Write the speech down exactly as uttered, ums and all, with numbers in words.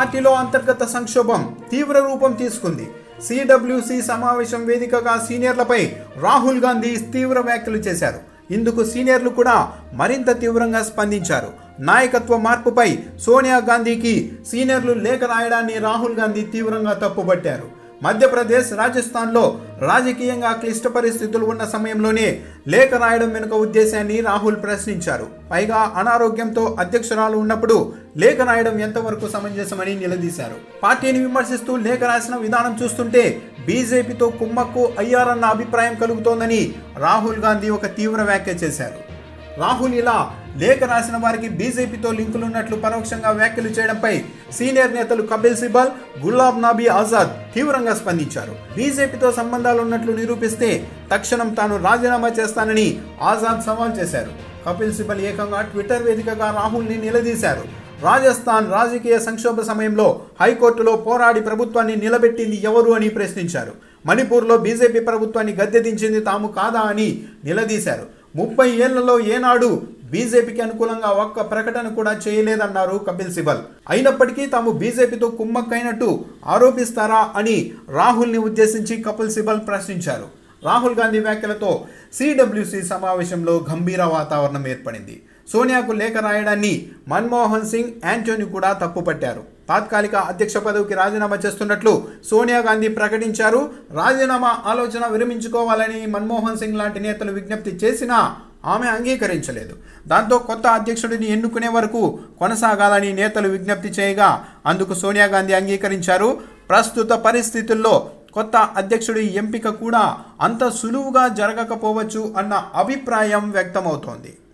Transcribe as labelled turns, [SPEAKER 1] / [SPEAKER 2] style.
[SPEAKER 1] పార్టీలో అంతర్గత సంక్షోభం తీవ్ర రూపం తీసుకుంది. సిడబ్ల్యూసి సమావేశం వేదికగా సీనియర్లపై రాహుల్ గాంధీ తీవ్ర వ్యాఖ్యలు చేశారు. ఇందుకు సీనియర్లు కూడా మరింత తీవ్రంగా స్పందించారు. నాయకత్వ మార్పుపై సోనియా గాంధీకి సీనియర్లు లేఖ రాయడాన్ని రాహుల్ గాంధీ తీవ్రంగా తప్పుపట్టారు. మధ్యప్రదేశ్, రాజస్థాన్లో రాజకీయంగా క్లిష్ట పరిస్థితులు ఉన్న సమయంలోనే లేఖ రాయడం వెనుక ఉద్దేశాన్ని రాహుల్ ప్రశ్నించారు. పైగా అనారోగ్యంతో అధ్యక్షురాలు ఉన్నప్పుడు లేఖ రాయడం ఎంతవరకు సమంజసమని నిలదీశారు. పార్టీని విమర్శిస్తూ లేఖ రాసిన విధానం చూస్తుంటే బీజేపీతో కుమ్మక్కు అయ్యారన్న అభిప్రాయం కలుగుతోందని రాహుల్ గాంధీ ఒక తీవ్ర వ్యాఖ్య చేశారు. రాహుల్ ఇలా లేఖ రాసిన వారికి బీజేపీతో లింకులున్నట్లు పరోక్షంగా వ్యాఖ్యలు చేయడంపై సీనియర్ నేతలు కపిల్ సిబల్, గులాబ్ నబీ ఆజాద్ తీవ్రంగా స్పందించారు. బీజేపీతో సంబంధాలు ఉన్నట్లు నిరూపిస్తే తక్షణం తాను రాజీనామా చేస్తానని ఆజాద్ సవాల్ చేశారు. కపిల్ సిబల్ ఏకంగా ట్విట్టర్ వేదికగా రాహుల్ని నిలదీశారు. రాజస్థాన్ రాజకీయ సంక్షోభ సమయంలో హైకోర్టులో పోరాడి ప్రభుత్వాన్ని నిలబెట్టింది ఎవరు అని ప్రశ్నించారు. మణిపూర్లో బీజేపీ ప్రభుత్వాన్ని గద్దెదించింది తాము కాదా అని నిలదీశారు. ముప్పై ఏళ్లలో ఏనాడు బీజేపీకి అనుకూలంగా ఒక్క ప్రకటన కూడా చేయలేదన్నారు కపిల్ సిబల్. అయినప్పటికీ తాము బీజేపీతో కుమ్మక్కైనట్టు ఆరోపిస్తారా అని రాహుల్ని ఉద్దేశించి కపిల్ సిబల్ ప్రశ్నించారు. రాహుల్ గాంధీ వ్యాఖ్యలతో సిడబ్ల్యూసి సమావేశంలో గంభీర వాతావరణం ఏర్పడింది. సోనియాకు లేఖ రాయడాన్ని మన్మోహన్ సింగ్, యాంటోనీ కూడా తప్పుపట్టారు. తాత్కాలిక అధ్యక్ష పదవికి రాజీనామా చేస్తున్నట్లు సోనియా గాంధీ ప్రకటించారు. రాజీనామా ఆలోచన విరమించుకోవాలని మన్మోహన్ సింగ్ లాంటి నేతలు విజ్ఞప్తి చేసినా ఆమె అంగీకరించలేదు. దాంతో కొత్త అధ్యక్షుడిని ఎన్నుకునే వరకు కొనసాగాలని నేతలు విజ్ఞప్తి చేయగా అందుకు సోనియా గాంధీ అంగీకరించారు. ప్రస్తుత పరిస్థితుల్లో కొత్త అధ్యక్షుడి ఎంపిక కూడా అంత సులువుగా జరగకపోవచ్చు అన్న అభిప్రాయం వ్యక్తమవుతోంది.